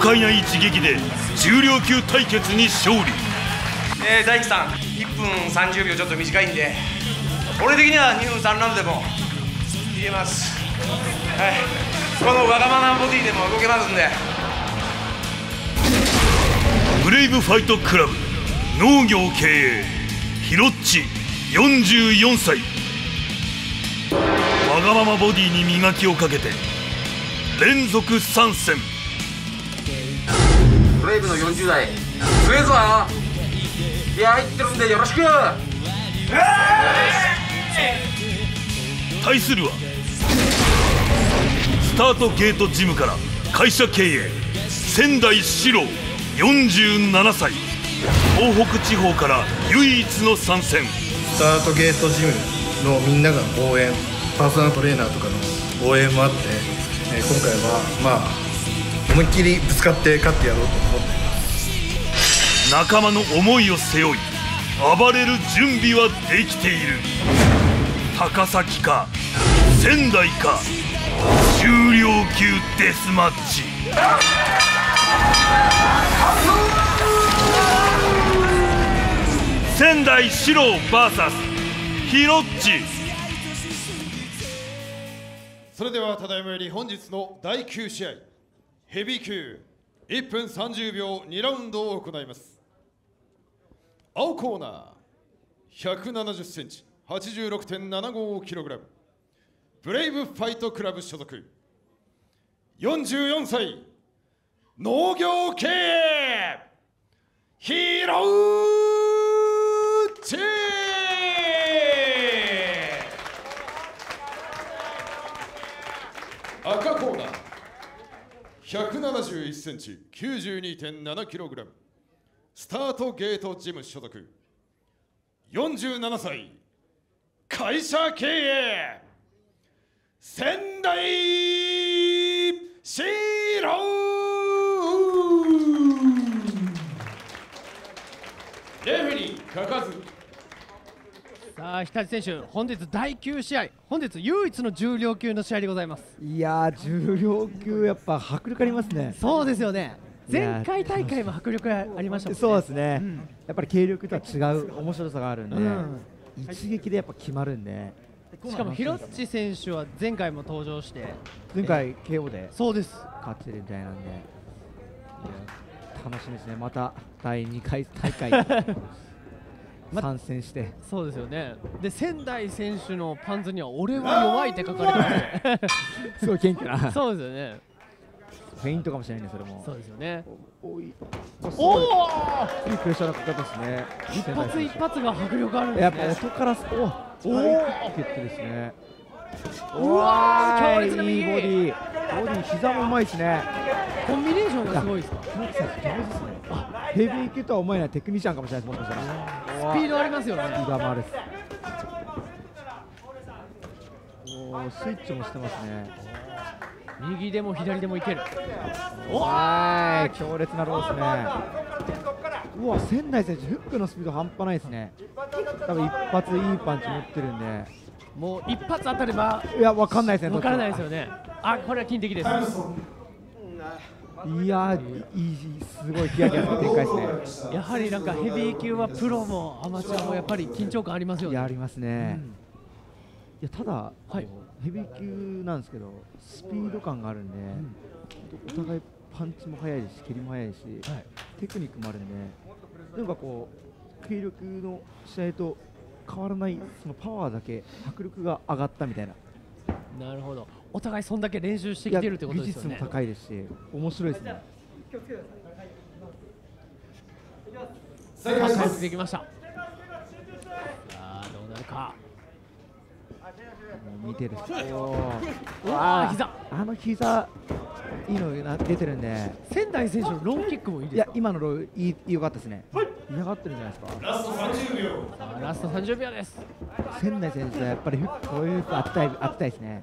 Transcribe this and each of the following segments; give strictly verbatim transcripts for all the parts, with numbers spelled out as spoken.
快な一撃で重量級対決に勝利。 えー、大樹さんいっぷんさんじゅうびょうちょっと短いんで、俺的にはにふんさんラウンドでもいけます。はい、このわがままボディでも動けますんで。 ブレイブファイトクラブ農業経営ヒロッチよんじゅうよんさい、わがままボディに磨きをかけて連続参戦。 ブレイブのよんじゅうだい強えぞ。いや入ってるんでよろしく。 対するはスタートゲートジムから会社経営仙台四郎よんじゅうななさい、東北地方から唯一の参戦。 スタートゲートジムのみんなが応援、パーソナルトレーナーとかの応援もあって、えー、今回はまあ思いっきりぶつかって勝ってやろうと思っています。 仲間の思いを背負い暴れる準備はできている。高崎か仙台か、重量級デスマッチ。仙台四郎 ブイエス ヒロッチ。 それではただいまより本日のだいきゅう試合ヘビー級いっぷんさんじゅうびょうにラウンドを行います。青コーナーひゃくななじゅっセンチ はちじゅうろくてんななごキログラム、ブレイブファイトクラブ所属よんじゅうよんさい、農業経営ヒロッチ。赤コーナーひゃくななじゅういっセンチ きゅうじゅうにてんななキログラム、スタートゲートジム所属よんじゅうななさい、会社経営仙台四郎。レフェリーかかず。 さあ日立選手、本日だいきゅう試合、本日唯一の重量級の試合でございます。 いやー、重量級やっぱ迫力ありますね。 そうですよね。前回大会も迫力ありましたもんね。 そうですね、うん、やっぱり軽量級とは違う面白さがあるんで、うん、一撃でやっぱ決まるんで。 しかもヒロッチ選手は前回も登場して前回 ケーオー でそうです勝ってるみたいなんで、いや楽しみですね。まただいにかい大会参戦して、 そうですよね。で仙台選手のパンツには俺は弱いって書かれてますね。 すごい謙虚な。 そうですよね。 フェイントかもしれないね、それも。 そうですよね。 おおいいプレッシャーのかかったですね。 一発一発が迫力あるんですね。 やっぱ音からおお決定ですね。 うわー、強烈な右。 いいボディ、ボディ膝もうまいですね。 コンビネーションがすごいですか。 上手ですね。ヘビー級とは思えないテクニシャンかもしれないです。もしかしたらスピードありますよね。 スピードもある。おお、スイッチもしてますね。 右でも左でもいける。 おーい、強烈なローですね。うわ、仙台選手フックのスピード半端ないですね。多分一発いいパンチ持ってるんで、 もう一発当たれば、 いや、わかんないですね。 わからないですよね。あ、これは金的です。 いやー、いい、すごいヒヤヒヤする展開ですね。 やはりなんかヘビー級はプロもアマチュアもやっぱり緊張感ありますよね。 いや、ありますね。うん、いや、ただ、 はい、 ヘビー級なんですけどスピード感があるんで、うん、お互いパンチも速いですし蹴りも速いし、はい、テクニックもあるんで、なんかこう軽力の試合と変わらないそのパワーだけ迫力が上がったみたいな。 なるほど。お互いそんだけ練習してきてるってことですよね。 技術も高いですし面白いですね。 さあ帰ってきました。さあどうなるか。 見てる。 おお、膝。 あの膝いいの出てるんで。 仙台選手のローキックもいいですか。 いや、今のローいい良かったですね。嫌がってるんじゃないですか。 ラストさんじゅうびょう。 ラストさんじゅうびょうです。 仙台選手はやっぱりこういうフック当てたい当てたいですね。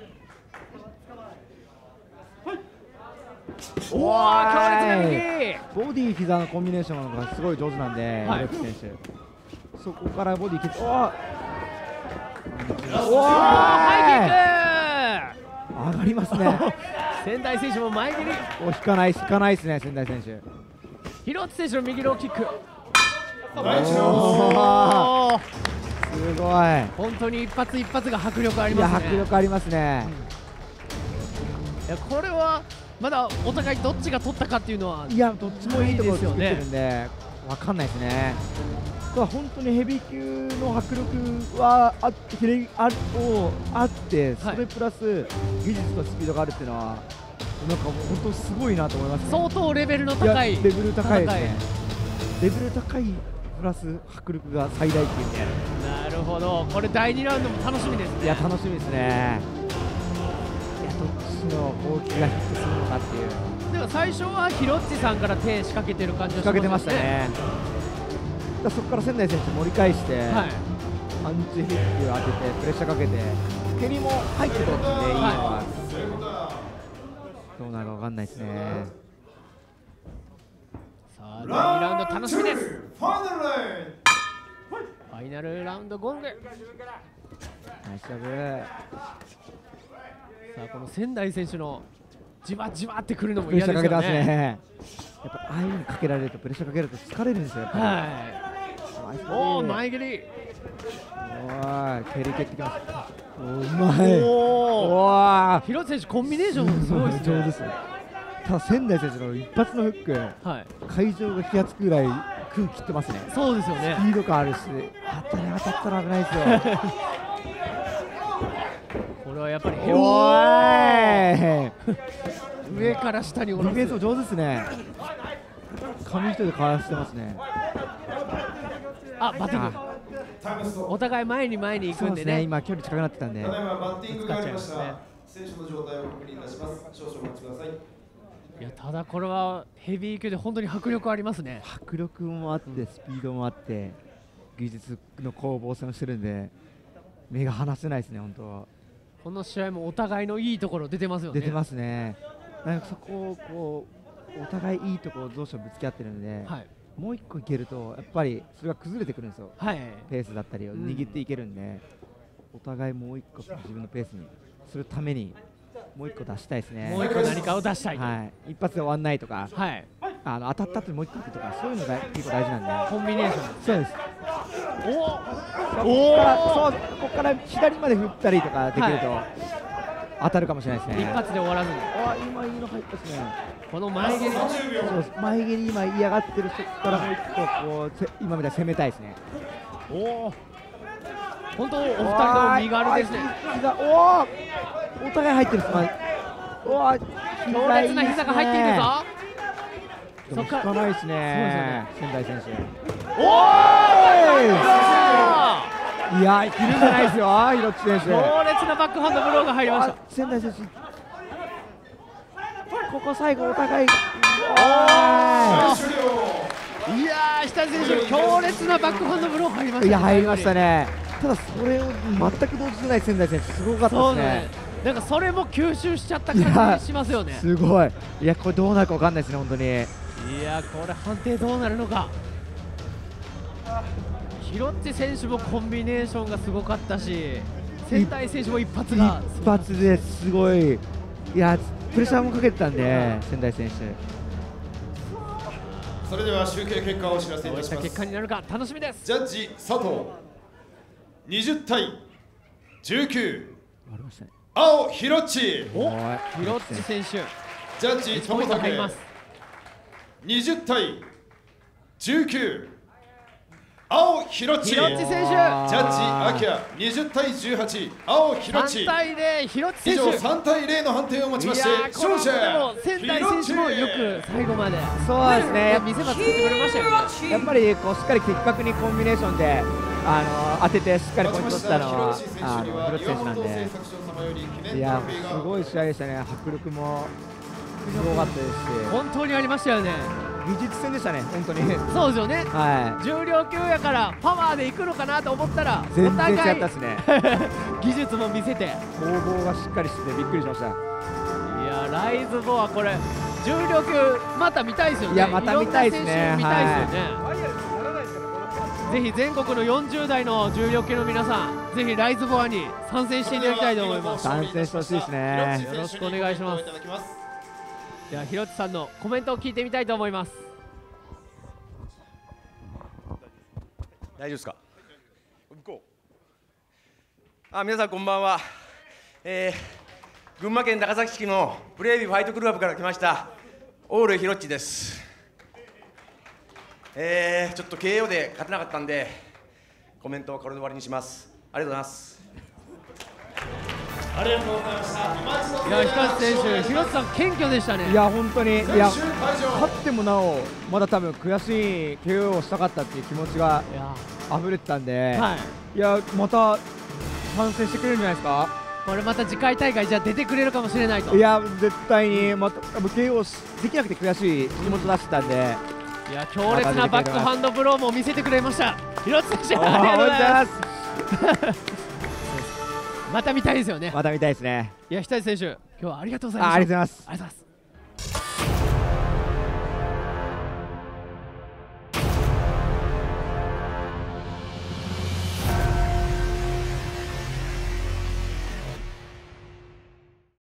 おお、強烈な右。 ボディ膝のコンビネーションがすごい上手なんで、レフ選手。そこからボディ決め。おお。 おお、ハイキック。 上がりますね。 仙台選手も前蹴り。 お、引かない、引かないですね、仙台選手。 広津選手の右ローキック。 第一おおー、 すごい。 本当に一発一発が迫力ありいや、 ますね。 迫力ありますね。 いや、これはまだお互いどっちが取ったかっていうのは。 いや、どっちもいいところですよね作ってるんで、わかんないですね。ただ本当にヘビー級の迫力はあって、あをあって、それプラス技術とスピードがあるっていうのは、なんか本当すごいなと思いますね。 相当レベルのいや高い。 レベル高いですね。レベル高いプラス迫力が最大級みたいな。 なるほど、これだいにラウンドも楽しみですね。 いや、楽しみですね。いや、どっちの攻撃がヒットするのかっていう。 でも最初はひろっちさんから手仕掛けてる感じがし仕掛けてましたね。だそこから仙台選手盛り返して、 はい、 パンチヒック当ててプレッシャーかけて蹴りも入ってたんで、いいのが、はい、どうなるかわかんないですね。 さあだいにラウンド楽しみです。 ファイナルライン。 ファイナルラウンドゴング。 ナイスジャブ。 さあこの仙台選手のじわじわってくるのもプレッ嫌ですよシャーかけてますね。 ね。やっぱああいう風にかけられるとプレッシャーかけると疲れるんですよ。やっぱりはい。おお、前蹴り。 おーい、蹴り蹴ってきます。おー、うまい。 おお。 おー、 広津選手コンビネーションすごいですね。 上手ですね。ただ仙台選手の一発のフック、 はい、 会場が気がつくぐらい空切ってますね。 そうですよね。 スピード感あるし、当たり当たったら危ないですよ。 これはやっぱりおーい上から下にデ下ろす。 ィフェンスも上手ですね。紙一重でかわしてますね。 あ、バッティング。お互い前に前に行くんでね。 そうですね、今距離近くなってたんで。 ただいまバッティングがありまし使っちゃいた。選手の状態を確認いたします。少々お待ちください。 いや、ただこれはヘビー級で本当に迫力ありますね。 迫力もあって、スピードもあって、技術の攻防戦をしてるんで、目が離せないですね、本当。 この試合もお互いのいいところ出てますよね。 出てますね。なんかそこをこうお互いいいところ同士をぶつけ合ってるんで、 はい、 もう一個いけるとやっぱりそれが崩れてくるんですよ。 はい、 ペースだったりを握っていけるんで、うん、お互いもう一個自分のペースにするためにもう一個出したいですね。 もう一個何かを出したい。 はい、一発で終わんないとか、 はい、 あの当たった後にもう一個いくとか、そういうのが結構大事なんで。 コンビネーション。 そうです。 おお。 ここからそうここから左まで振ったりとかできると、はい、当たるかもしれないですね。 一発で終わらずに。 あ、今いいの入ったですね。 この前蹴り。 そう前蹴り今嫌がってる、そこからもう一個こう今みたいに攻めたいですね。 おお。本当お二人の身軽ですね。 おお。お互い入ってる。おお。 強烈な膝が入っているぞ。 そこから。引かないですね。仙台選手。 おお。 いや、いけるんじゃないですよ、広津選手。 強烈なバックハンドブローが入りました。 仙台選手、ここ最後お互い。 いやー、日立選手、強烈なバックハンドブロー入りましたね。 いや、入りましたね。ただ、それを全く動じてない仙台選手、すごかったですね。 なんかそれも吸収しちゃった感じしますよね。 すごい。いや、これどうなるかわかんないですね、本当に。いや、これ判定どうなるのか。広津選手もコンビネーションがすごかったし、仙台選手も一発が一発ですごい。いや、プレッシャーもかけてたんで、仙台選手。 それでは集計結果をお知らせいたします。 どういった結果になるか楽しみです。 ジャッジ佐藤にじゅうたいじゅうきゅう、青広津。 お、広津選手。 ジャッジ友武にじゅうたいじゅうきゅう、青広津。 広津選手。ジャッジ秋谷にじゅうたいじゅうはち、青広津。 さんたいゼロ、広津選手。 以上さんたいゼロの判定をもちまして勝者仙台選手もよく最後までそうですね、 見せ場作ってくれましたよね。 やっぱりこうしっかり的確にコンビネーションであの当ててしっかりポイント取ったのはあの広津選手なんで、いやすごい試合でしたね。迫力もすごかったですし、 本当にありましたよね。 技術戦でしたね、本当に。 そうですよね。 はい。 重量級やからパワーでいくのかなと思ったら、 全然違ったですね。 技術も見せて、 攻防がしっかりしてびっくりしました。いやライズボアこれ重量級また見たいですよね。 いやまた見たいですね。 見たいですよね。 ぜひ全国のよんじゅう代の重量級の皆さん、ぜひライズボアに参戦していただきたいと思います。 参戦してほしいですね。 よろしくお願いします。ではひろっちさんのコメントを聞いてみたいと思います。 大丈夫ですか。向こう。あ、皆さんこんばんは。えー、群馬県高崎市のブレイビーファイトクラブから来ましたオールひろっちです。えー、ちょっと ケーオー で勝てなかったんでコメントはこれで終わりにします。ありがとうございます。 ありがとうございました。 いや、日立選手、ひろっちさん謙虚でしたね。 いや本当に、いや勝ってもなおまだ多分悔しい ケーオー をしたかったっていう気持ちが溢れてたんで、 はい、 いやまた参戦してくれるんじゃないですか。 これまた次回大会じゃあ出てくれるかもしれないと。 いや絶対にまた ケーオー できなくて悔しい気持ち出してたんで、 いや強烈なバックハンドブローも見せてくれました。ひろっち選手、 ありがとうございます。 また見たいですよね。 また見たいですね。 いや、日立選手、今日はありがとうございました。 ありがとうございます。 ありがとうございます。